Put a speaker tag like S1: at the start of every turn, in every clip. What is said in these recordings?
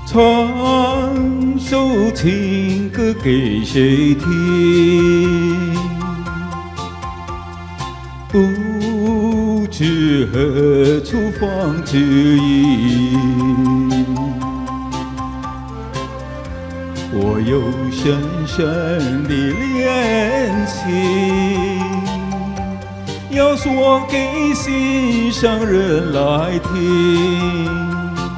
S1: 唱首情歌给谁听？不知何处放知音。我有深深的恋情，要说给心上人来听。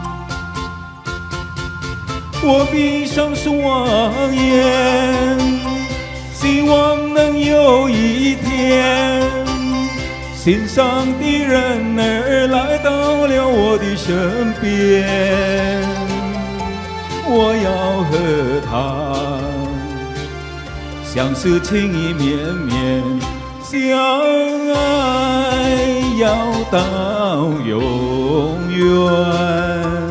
S1: 我闭上双眼，希望能有一天，心上的人儿来到了我的身边。我要和他相思情意绵绵，相爱要到永远。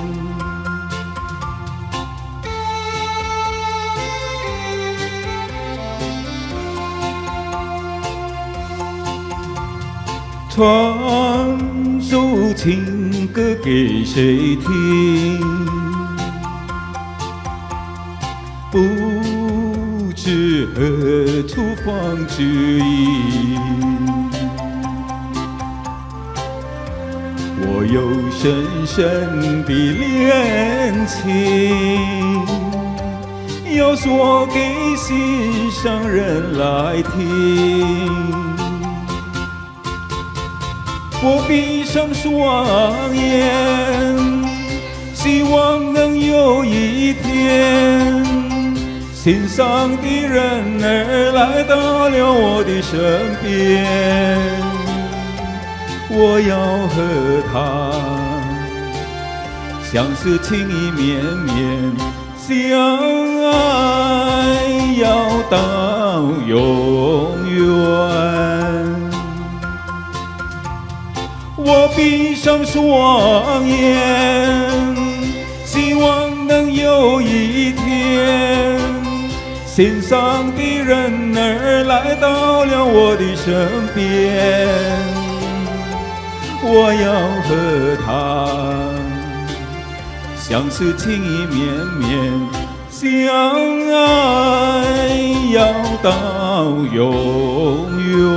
S1: 唱首情歌给谁听？不知何处放知音。我有深深的恋情，要说给心上人来听。我闭上双眼，希望能有一天，心上的人儿来到了我的身边。我要和他相思情意绵绵，相爱要到永远。我闭上双眼，希望能有一天，心上的人儿来到了我的身边。我要和他相思情意绵绵，相爱要到永远。